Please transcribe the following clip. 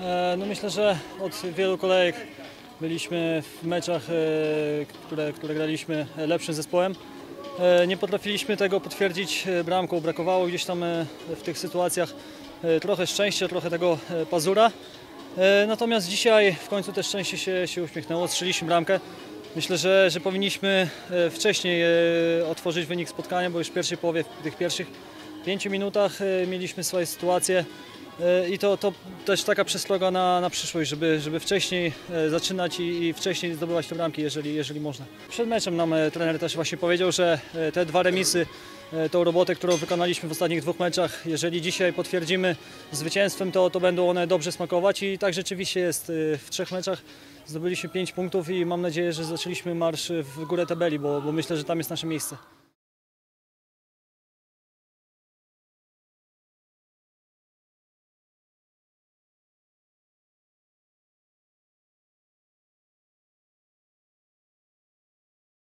No myślę, że od wielu kolejek byliśmy w meczach, które graliśmy lepszym zespołem. Nie potrafiliśmy tego potwierdzić bramką, brakowało gdzieś tam w tych sytuacjach trochę szczęścia, trochę tego pazura. Natomiast dzisiaj w końcu też szczęście się uśmiechnęło, strzeliśmy bramkę. Myślę, że powinniśmy wcześniej otworzyć wynik spotkania, bo już w pierwszej połowie, w tych pierwszych 5 minutach mieliśmy swoje sytuacje i to też taka przestroga na przyszłość, żeby wcześniej zaczynać i wcześniej zdobywać te bramki, jeżeli można. Przed meczem nam trener też właśnie powiedział, że te 2 remisy, tą robotę, którą wykonaliśmy w ostatnich 2 meczach, jeżeli dzisiaj potwierdzimy zwycięstwem, to będą one dobrze smakować i tak rzeczywiście jest. W 3 meczach zdobyliśmy 5 punktów i mam nadzieję, że zaczęliśmy marsz w górę tabeli, bo myślę, że tam jest nasze miejsce.